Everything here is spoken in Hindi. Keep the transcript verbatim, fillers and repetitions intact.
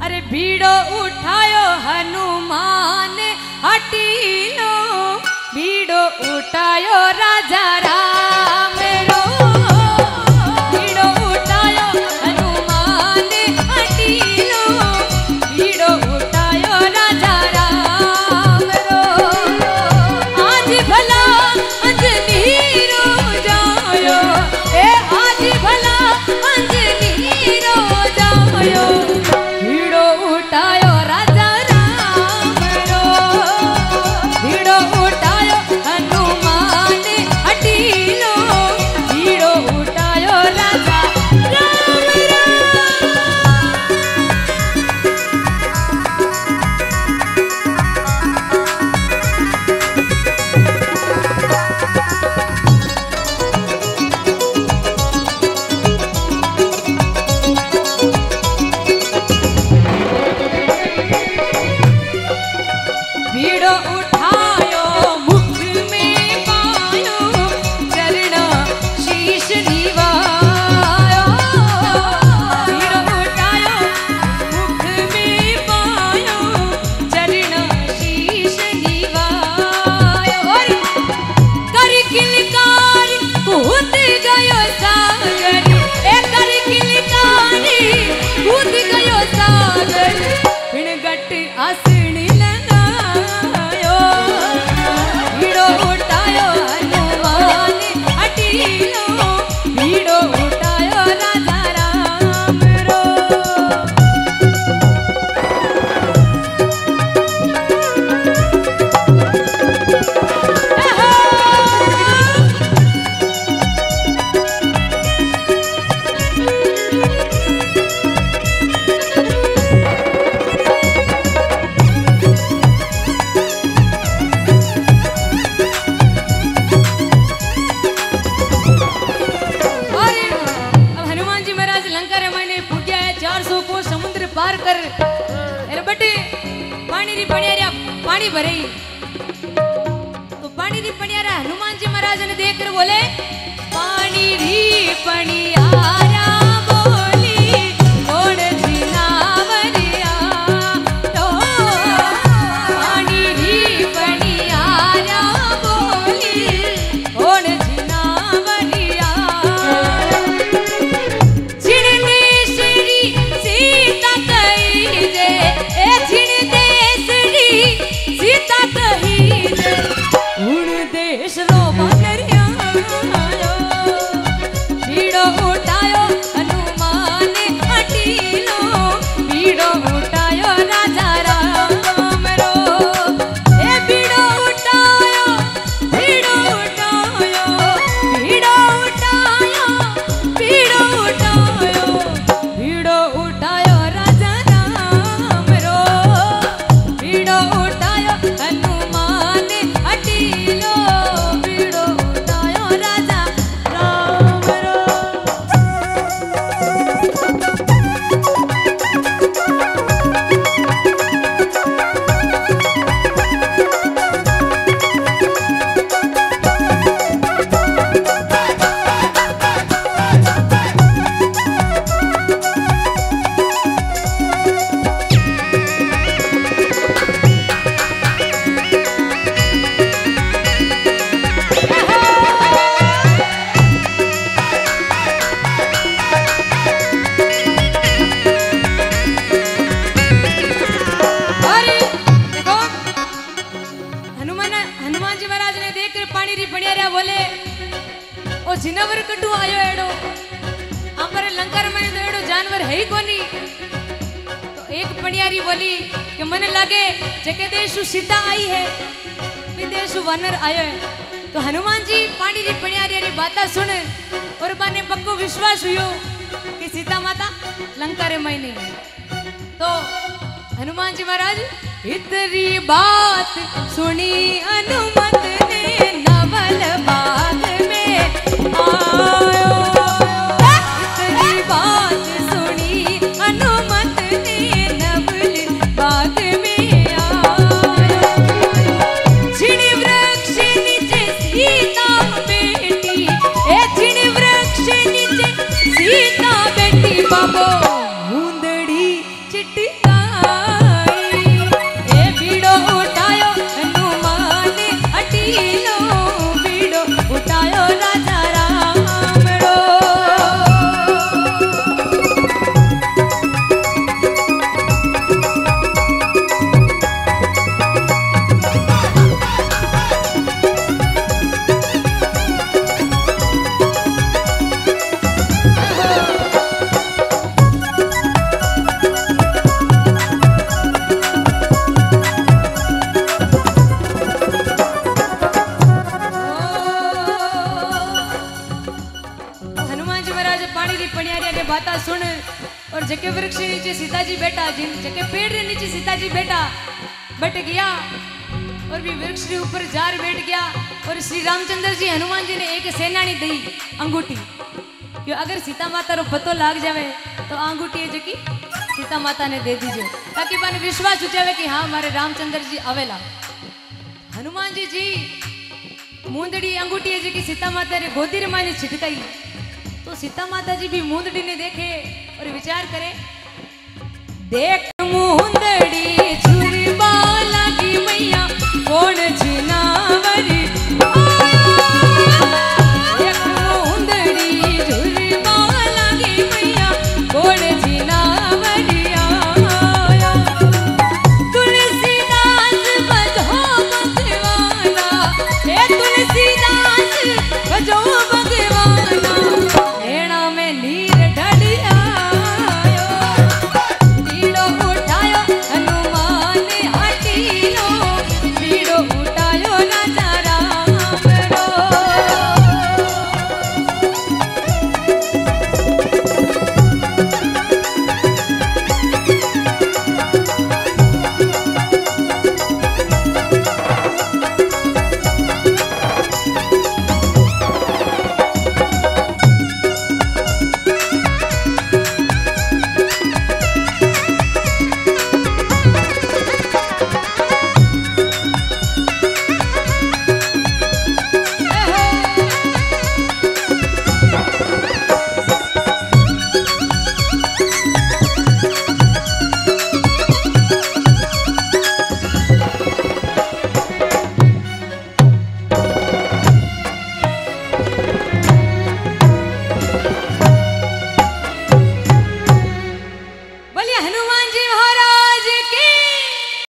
अरे भीड़ो उठायो हनुमान हटीलो, भीड़ो उठायो राजा राम रो, भीड़ो उठायो हनुमान हटीलो, भीड़ो उठायो राजा राम रो। आज भला अंजनी रो जायो, ए आज भला अंजनी रो जायो, भीड़ो उठायो राजा राम रो, भीड़ो उठायो हनुमान हटीलो, भीड़ो उठायो राजा राम रो। भीड़ो उठायो मुख में पायो, चरण शीश निवायो, भीड़ो उठायो मुख में पायो, चरण शीश निवायो। कर किलकारी कूद गयो सागर, ए कर किलकारी कूद गयो सागर, बिन गट आसनी भीड़ो उठायो हनुमान हटीलो, भीड़ो उठायो राजा राम रो। पार कर अरे बटे पानी री पणियारा पानी भरे, तो पानी री पणियारा हनुमान जी महाराज ने देख कर बोले पानी री पणियारा बोली कौन जिनावरिया, तो पानी री पणियारा बोली कौन जिनावरिया। भीड़ो उठायो हनुमान हटीलो, भीड़ो उठायो राजा राम रो, ए भीड़ो उठायो, भीड़ो उठायो, भीड़ो उठायो, भीड़ो उठायो, भीड़ो उठायो राजा राम रो, भीड़ो उठायो हनुमान हटीलो, भीड़ो उठायो राजा राम रो। हनुमान जी महाराज ने देख कर पानी री पणियारा बोले ओ जिनवर कटू आयो एडो, हमारे लंका में तो एडो जानवर है ही कोनी। तो एक पणियारी बोली कि मन लगे जके देशु सीता आई है, विदेशु वानर आयो है। तो हनुमान जी पानी री पणियारी री बाता सुन और बाने पक्को विश्वास हुयो कि सीता माता लंका रे में नहीं है। तो हनुमान जी महाराज इतनी बात सुनी हनुमत ने नवल बाग में आयो, इतनी बात सुनी हनुमत ने नवल बाग में आयो। छिण वृक्ष नीचे सीता बेटी, ए छिण वृक्ष नीचे सीता बेटी, बाबो मुंदड़ी चिट्टी जगह सीता जी बैठा, जिन जगह पेड़ के नीचे सीता जी बैठा बैठ गया और भी वृक्ष के ऊपर जार बैठ गया। और श्री रामचंद्र जी हनुमान जी ने एक सेनानी दी अंगूठी, कि अगर सीता माता रो पतो लाग जावे तो अंगूठी है जो कि सीता माता ने दे दीजिए, ताकि मन विश्वास हो जावे कि हाँ हमारे रामचंद्र जी आवेला। हनुमान जी जी मूंदड़ी अंगूठी है जो कि सीता माता रे गोदी रे माने छिटकाई, तो सीता माता जी भी मूंदड़ी ने देखे और विचार करे, देख